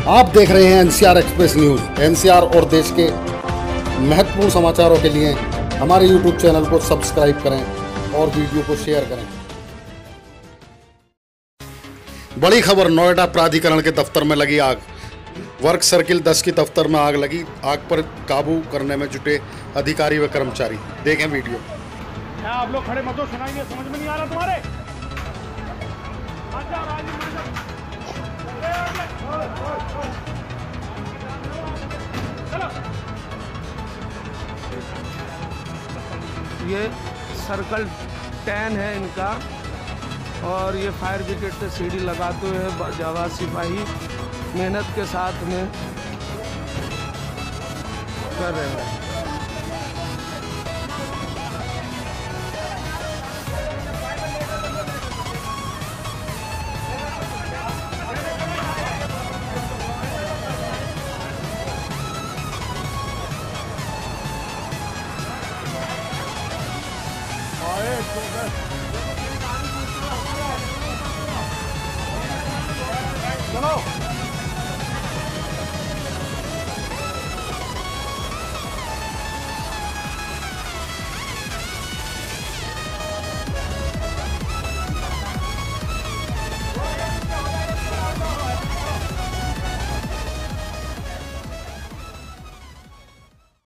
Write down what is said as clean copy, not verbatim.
आप देख रहे हैं एनसीआर एक्सप्रेस न्यूज़। एनसीआर और देश के महत्वपूर्ण समाचारों के लिए हमारे यूट्यूब चैनल को सब्सक्राइब करें और वीडियो को शेयर करें। बड़ी खबर, नोएडा प्राधिकरण के दफ्तर में लगी आग। वर्क सर्किल 10 की दफ्तर में आग लगी। आग पर काबू करने में जुटे अधिकारी व कर्मचारी। देखें वीडियो। क्या आप लोग खड़े मत हो, सुनाइए, समझ में नहीं आ रहा तुम्हारे? ये सर्कल 10 है इनका, और ये फायर ब्रिगेड से सीढ़ी लगाते हुए जवान सिपाही मेहनत के साथ में कर रहे हैं। चलो